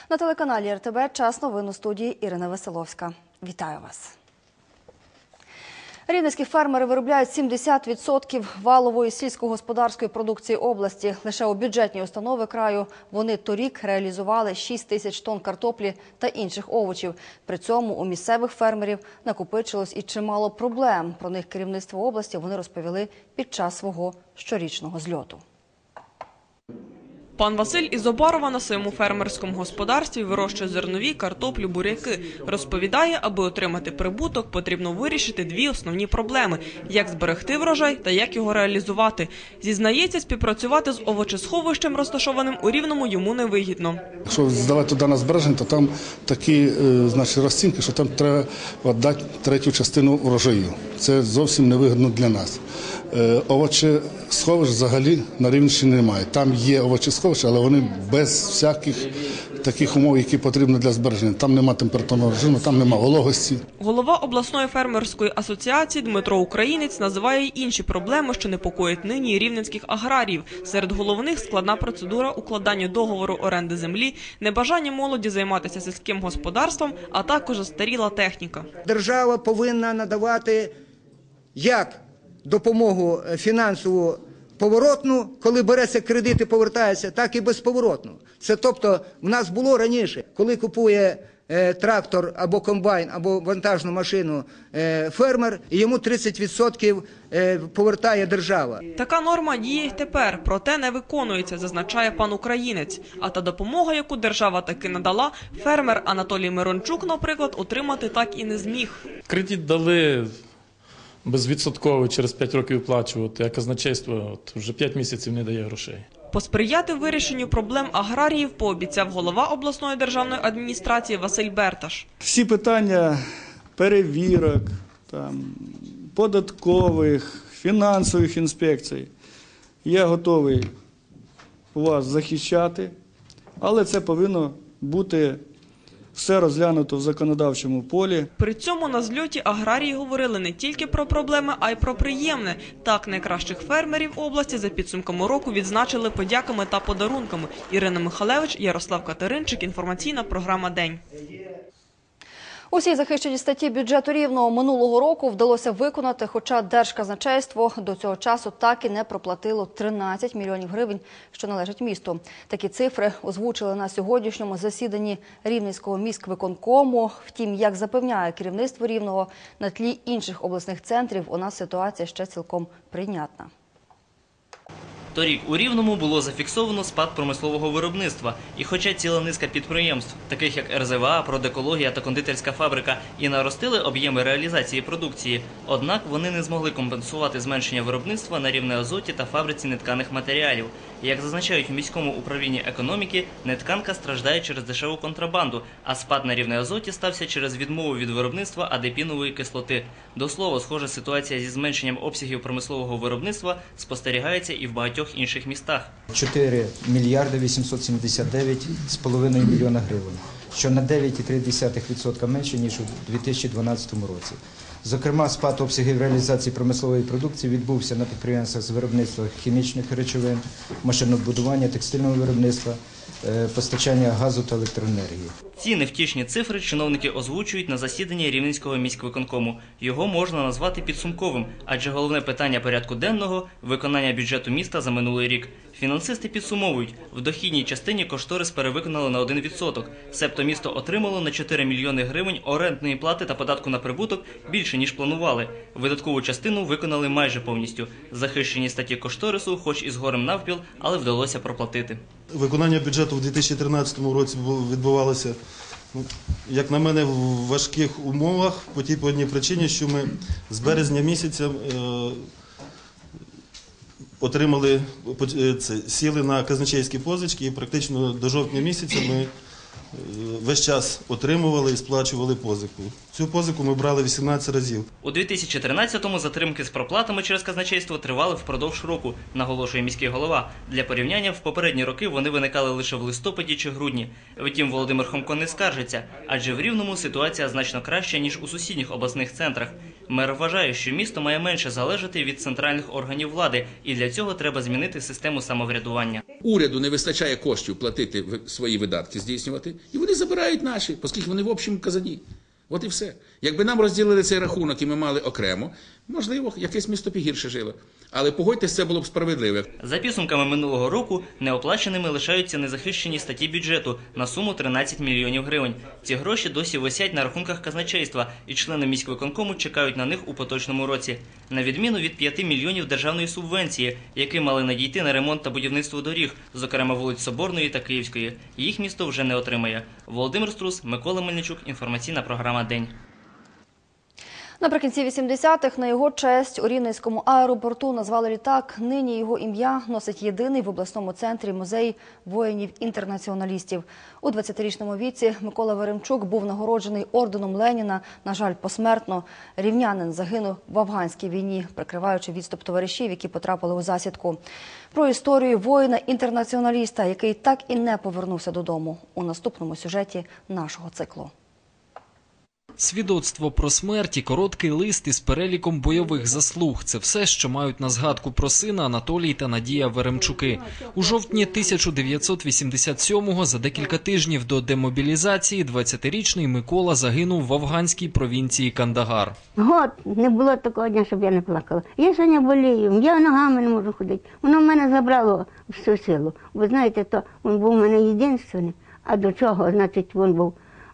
На телеканалі РТБ час новин у студії Ірина Веселовська. Вітаю вас. Рівненські фермери виробляють 70% валової сільськогосподарської продукції області. Лише у бюджетній установи краю вони торік реалізували 6 тисяч тонн картоплі та інших овочів. При цьому у місцевих фермерів накопичилось і чимало проблем. Про них керівництво області вони розповіли під час свого щорічного зльоту. Пан Василь із Обарова на своєму фермерському господарстві вирощує зернові, картоплю, буряки. Розповідає, аби отримати прибуток, потрібно вирішити дві основні проблеми – як зберегти врожай та як його реалізувати. Зізнається, співпрацювати з овочесховищем, розташованим у Рівному, йому невигідно. Якщо здавати туди на збереження, то там такі розцінки, що там треба віддати третю частину врожаю. Це зовсім невигідно для нас. Овочесховищ взагалі на Рівненщині немає. Там є овочесховища, але вони без всяких таких умов, які потрібні для збереження. Там немає температурного режиму, там немає вологості. Голова обласної фермерської асоціації Дмитро Українець називає й інші проблеми, що непокоять нині рівненських аграріїв. Серед головних – складна процедура укладання договору оренди землі, небажання молоді займатися сільським господарством, а також застаріла техніка. Держава повинна надавати як допомогу фінансову поворотну, коли береться кредит і повертається, так і безповоротну. Це тобто в нас було раніше, коли купує трактор або комбайн, або вантажну машину фермер, і йому 30% повертає держава. Така норма діє й тепер, проте не виконується, зазначає пан Українець. А та допомога, яку держава таки надала, фермер Анатолій Мирончук, наприклад, отримати так і не зміг. Кредит дали безвідсотково, через 5 років виплачувати, а казначейство вже 5 місяців не дає грошей. Посприяти вирішенню проблем аграріїв пообіцяв голова обласної державної адміністрації Василь Берташ. Всі питання перевірок, податкових, фінансових інспекцій я готовий вас захищати, але це повинно бути все розглянуто в законодавчому полі. При цьому на зльоті аграрії говорили не тільки про проблеми, а й про приємне. Так, найкращих фермерів області за підсумками року відзначили подяками та подарунками. Ірина Михалевич, Ярослав Катеринчик, інформаційна програма «День». Усі захищені статті бюджету Рівного минулого року вдалося виконати, хоча Держказначейство до цього часу так і не проплатило 13 мільйонів гривень, що належать місту. Такі цифри озвучили на сьогоднішньому засіданні Рівненського міськвиконкому. Втім, як запевняє керівництво Рівного, на тлі інших обласних центрів у нас ситуація ще цілком прийнятна. Торік у Рівному було зафіксовано спад промислового виробництва. І хоча ціла низка підприємств, таких як РЗВА, Продекологія та кондитерська фабрика, і наростили об'єми реалізації продукції, однак вони не змогли компенсувати зменшення виробництва на Рівнеазоті та фабриці нетканих матеріалів. Як зазначають у міському управлінні економіки, нетканка страждає через дешеву контрабанду, а спад на Рівнеазоті стався через відмову від виробництва адепінової кислоти. До слова, схожа ситуація зі зменшенням обсягів промислового виробництва спостерігається і в багатьох інших містах. 4 мільярди 879,5 мільйона гривень, що на 9,3% менше, ніж у 2012 році. Зокрема, спад обсягів реалізації промислової продукції відбувся на підприємствах з виробництва хімічних речовин, машинобудування, текстильного виробництва, постачання газу та електроенергії. Ці невтішні цифри чиновники озвучують на засіданні Рівненського міськвиконкому. Його можна назвати підсумковим, адже головне питання порядку денного – виконання бюджету міста за минулий рік. Фінансисти підсумовують, в дохідній частині кошторис перевиконали на 1%, себто місто отримало на 4 мільйони гривень орендної плати та податку на прибуток більше, ніж планували. Видаткову частину виконали майже повністю. Захищені статті кошторису, хоч і згорем навпіл, але вдалося проплатити. Виконання бюджету в 2013 році відбувалося, як на мене, в важких умовах, по одній причині, що ми з березня місяця отримали, сіли на казначейські позички і практично до жовтня місяця ми весь час отримували і сплачували позику. Цю позику ми брали 18 разів. У 2013-му затримки з проплатами через казначейство тривали впродовж року, наголошує міський голова. Для порівняння, в попередні роки вони виникали лише в листопаді чи грудні. Втім, Володимир Хомко не скаржиться, адже в Рівному ситуація значно краща, ніж у сусідніх обласних центрах. Мер вважає, що місто має менше залежати від центральних органів влади, і для цього треба змінити систему самоврядування. Уряду не вистачає коштів платити свої видатки, здійснювати, і вони забирають наші, оскільки вони в общому казані. От і все. Якби нам розділили цей рахунок і ми мали окремо, можливо, якесь місто б і гірше жило. Але погодьтесь, це було б справедливо. За підсумками минулого року, неоплаченими лишаються незахищені статті бюджету на суму 13 мільйонів гривень. Ці гроші досі висять на рахунках казначейства, і члени міськвиконкому чекають на них у поточному році. На відміну від 5 мільйонів державної субвенції, які мали надійти на ремонт та будівництво доріг, зокрема вулиць Соборної та Київської. Їх місто вже не отримає. Володимир Струс, Микола Мельничук, інформаційна програма «День». Наприкінці 80-х на його честь у Рівненському аеропорту назвали літак. Нині його ім'я носить єдиний в обласному центрі музей воїнів-інтернаціоналістів. У 20-річному віці Микола Веремчук був нагороджений орденом Леніна, на жаль, посмертно. Рівнянин загинув в афганській війні, прикриваючи відступ товаришів, які потрапили у засідку. Про історію воїна-інтернаціоналіста, який так і не повернувся додому, у наступному сюжеті нашого циклу. Свідоцтво про смерть і короткий лист із переліком бойових заслуг – це все, що мають на згадку про сина Анатолій та Надія Веремчуки. У жовтні 1987-го, за декілька тижнів до демобілізації, 20-річний Микола загинув в афганській провінції Кандагар. Год не було такого дня, щоб я не плакала. Я сьогодні болію, я ногами не можу ходити. Воно в мене забрало всю силу. Ви знаєте, то він був у мене єдиний, а до чого, значить, він був...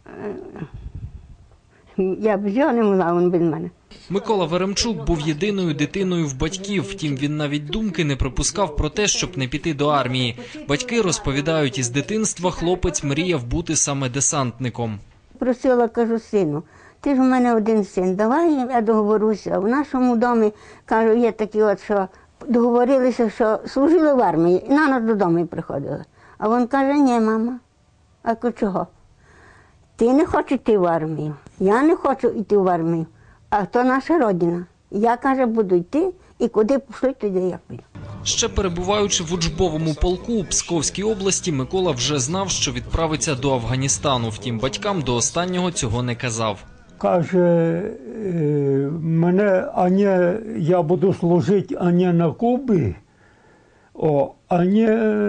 Я б його не могла, він без мене. Микола Веремчук був єдиною дитиною в батьків, втім він навіть думки не припускав про те, щоб не піти до армії. Батьки розповідають, із дитинства хлопець мріяв бути саме десантником. Просила, кажу, сину, ти ж у мене один син, давай я договорюся. В нашому домі, кажу, є такі от, що договорилися, що служили в армії, і на нас додому приходили. А він каже, ні, мама. А кажу, чого? Ти не хочеш йти в армію, я не хочу йти в армію, а то наша родина. Я, каже, буду йти, і куди пошлють, туди я піду. Ще перебуваючи в учбовому полку у Псковській області, Микола вже знав, що відправиться до Афганістану. Втім, батькам до останнього цього не казав. Каже, мене, ані я буду служити, ані на Кубі, ані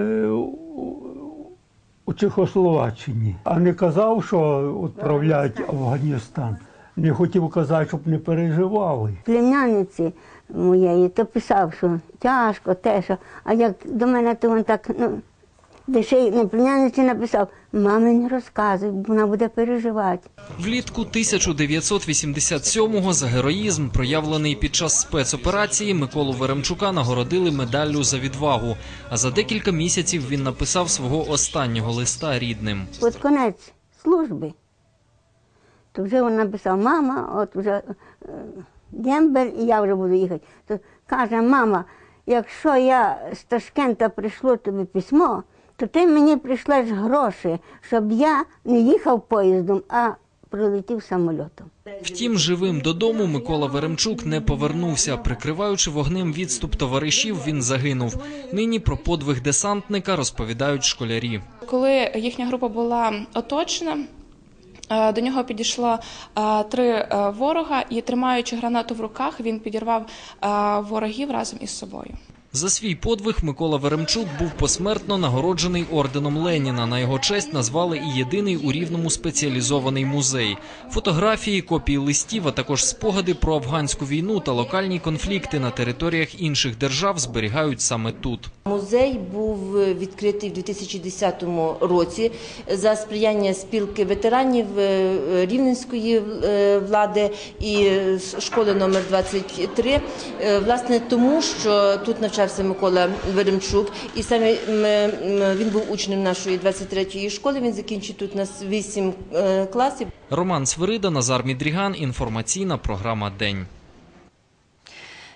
у Чехословаччині. А не казав, що відправляють в Афганістан. Не хотів казати, щоб не переживали. Племянниці моєї то писав, що тяжко, те, що. А як до мене, то він так, де ще й на племянниці написав, мамі не розказуй, бо вона буде переживати. Влітку 1987-го за героїзм, проявлений під час спецоперації, Миколу Веремчука нагородили медаллю за відвагу. А за декілька місяців він написав свого останнього листа рідним. Під кінець служби, то вже він написав, мама, от вже дембель, і я вже буду їхати. То каже, мама, якщо я з Ташкента прийшло тобі письмо, то ти мені прийшлеш гроші, щоб я не їхав поїздом, а прилетів самольотом. Втім, живим додому Микола Веремчук не повернувся. Прикриваючи вогнем відступ товаришів, він загинув. Нині про подвиг десантника розповідають школярі. Коли їхня група була оточена, до нього підійшло 3 ворога і, тримаючи гранату в руках, він підірвав ворогів разом із собою. За свій подвиг Микола Веремчук був посмертно нагороджений орденом Леніна. На його честь назвали і єдиний у Рівному спеціалізований музей. Фотографії, копії листів, а також спогади про афганську війну та локальні конфлікти на територіях інших держав зберігають саме тут. Музей був відкритий в 2010 році за сприяння спілки ветеранів Рівненської влади і школи номер 23. Власне, тому що тут навчався Микола Веремчук, і саме він був учнем нашої 23-ї школи, він закінчив тут у нас 8 класів. Роман Свирида, Назар Мідріган, інформаційна програма «День».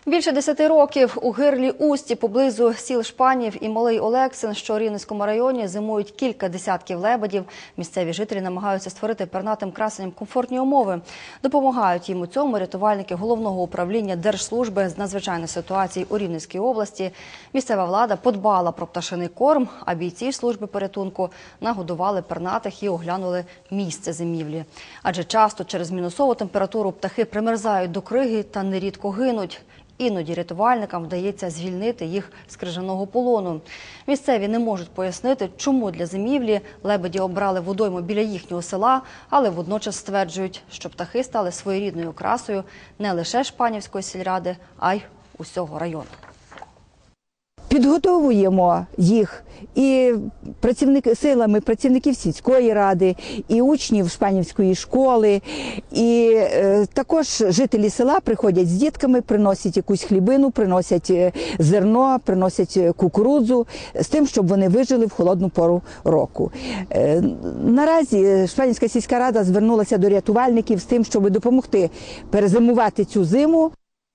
Більше 10 років у Гирлі-Усті поблизу сіл Шпанів і Малий Олексин, що у Рівненському районі, зимують кілька десятків лебедів. Місцеві жителі намагаються створити пернатим красенням комфортні умови. Допомагають їм у цьому рятувальники Головного управління Держслужби з надзвичайних ситуацій у Рівненській області. Місцева влада подбала про пташиний корм, а бійці служби порятунку нагодували пернатих і оглянули місце зимівлі. Адже часто через мінусову температуру птахи примерзають до криги та нерідко гинуть. Іноді рятувальникам вдається звільнити їх з крижаного полону. Місцеві не можуть пояснити, чому для зимівлі лебеді обрали водойму біля їхнього села, але водночас стверджують, що птахи стали своєрідною окрасою не лише Шпанівської сільради, а й усього району. Підготовуємо їх і силами працівників сільської ради, і учнів Шпанівської школи, і також жителі села приходять з дітками, приносять якусь хлібину, приносять зерно, приносять кукурудзу, з тим, щоб вони вижили в холодну пору року. Наразі Шпанівська сільська рада звернулася до рятувальників з тим, щоб допомогти перезимувати цю зиму.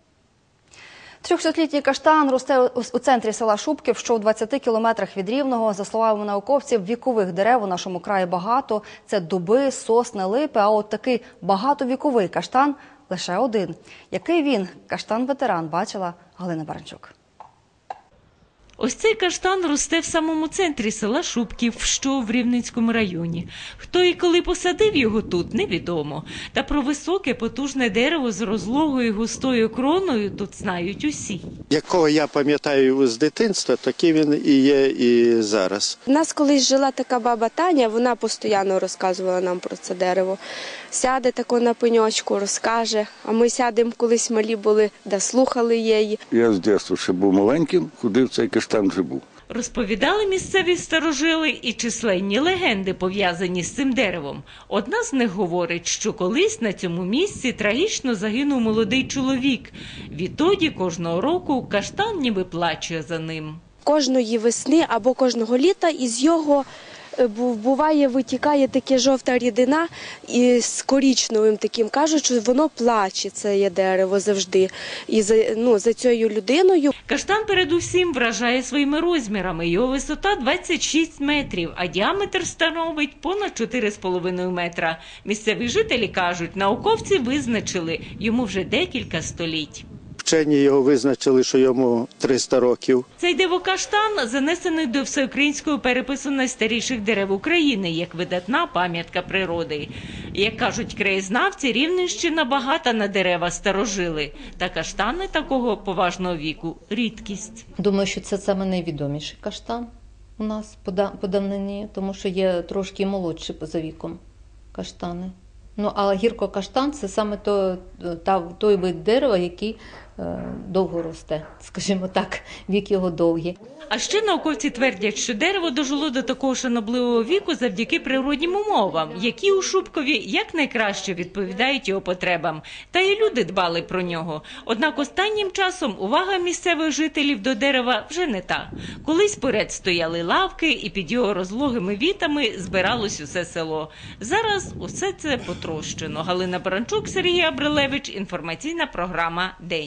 300-літній каштан росте у центрі села Шубків, що у 20 кілометрах від Рівного. За словами науковців, вікових дерев у нашому краї багато. Це дуби, сосни, липи, а от такий багатовіковий каштан – лише один. Який він, каштан-ветеран, бачила Галина Баранчук. Ось цей каштан росте в самому центрі села Шубків, що в Рівненському районі. Хто і коли посадив його тут, невідомо. Та про високе, потужне дерево з розлогою густою кроною тут знають усі. Якого я пам'ятаю з дитинства, такий він і є і зараз. У нас колись жила така баба Таня, вона постійно розказувала нам про це дерево. Сяде тако на пеньочку, розкаже, а ми сядемо, колись малі були, да слухали її. Я з дитинства ще був маленьким, ходив цей каштан вже був. Розповідали місцеві старожили і численні легенди, пов'язані з цим деревом. Одна з них говорить, що колись на цьому місці трагічно загинув молодий чоловік. Відтоді кожного року каштан ніби плаче за ним. Кожної весни або кожного літа із його буває, витікає така жовта рідина і з коричневим таким, кажуть, що воно плаче, це є дерево завжди. І за цією людиною. Каштан передусім вражає своїми розмірами. Його висота 26 метрів, а діаметр становить понад 4,5 метра. Місцеві жителі кажуть, науковці визначили, йому вже декілька століть. Вчені його визначили, що йому 300 років. Цей дивокаштан занесений до всеукраїнського перепису найстаріших дерев України, як видатна пам'ятка природи. Як кажуть краєзнавці, Рівненщина багата на дерева старожили. Та каштани такого поважного віку – рідкість. Думаю, що це саме найвідоміший каштан у нас по давнині, тому що є трошки молодші за віком каштани. А гіркокаштан – це саме той вид дерева, який довго росте, скажімо так, вік його довгий. А ще науковці твердять, що дерево дожило до такого шанобливого віку завдяки природнім умовам, які у Шубкові якнайкраще відповідають його потребам. Та й люди дбали про нього. Однак останнім часом увага місцевих жителів до дерева вже не та. Колись поряд стояли лавки, і під його розлогими вітами збиралось усе село. Зараз усе це потрощено. Галина Баранчук, Сергій Абрилевич, інформаційна програма «День».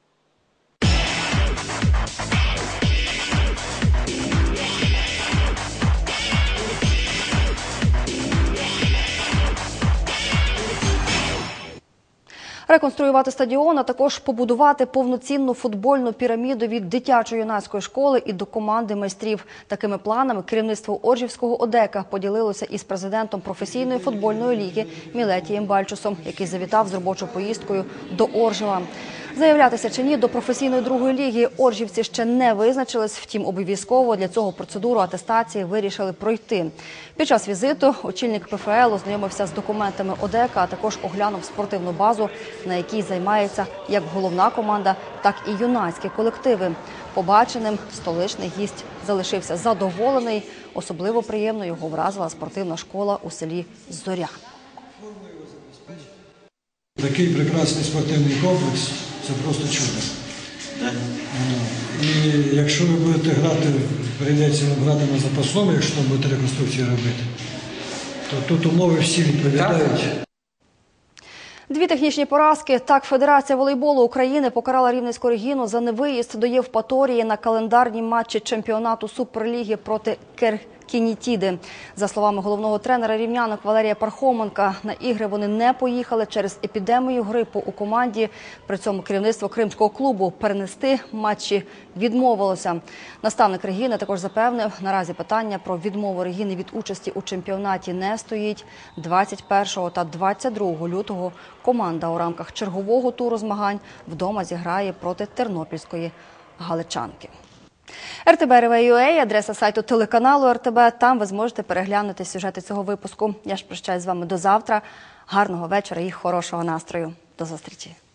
Реконструювати стадіон, а також побудувати повноцінну футбольну піраміду від дитячо-юнацької школи і до команди майстрів. Такими планами керівництво Оржівського ОДЕКа поділилося із президентом професійної футбольної ліги Мілетієм Бальчусом, який завітав з робочою поїздкою до Оржева. Заявлятися чи ні до професійної другої ліги оржівці ще не визначились, втім обов'язково для цього процедуру атестації вирішили пройти. Під час візиту очільник ПФЛ ознайомився з документами ОДЕКа, а також оглянув спортивну базу, на якій займається як головна команда, так і юнацькі колективи. Побаченим столичний гість залишився задоволений. Особливо приємно його вразила спортивна школа у селі Зоря. Такий прекрасний спортивний комплекс – це просто чудо. І якщо ви будете грати, прийдеться грати на запасному, якщо там будете реконструкцію робити, то тут умови всі відповідають. Дві технічні поразки. Так, Федерація волейболу України покарала Рівненську Регіну за невиїзд до Євпаторії на календарні матчі чемпіонату Суперліги проти Кінітіди. За словами головного тренера рівнянок Валерія Пархоменка, на ігри вони не поїхали через епідемію грипу у команді. При цьому керівництво кримського клубу перенести матчі відмовилося. Наставник Регіни також запевнив, наразі питання про відмову Регіни від участі у чемпіонаті не стоїть. 21 та 22 лютого команда у рамках чергового туру змагань вдома зіграє проти тернопільської галичанки. RTB.RV.UA – адреса сайту телеканалу РТБ. Там ви зможете переглянути сюжети цього випуску. Я ж прощаюсь з вами до завтра. Гарного вечора і хорошого настрою. До зустрічі.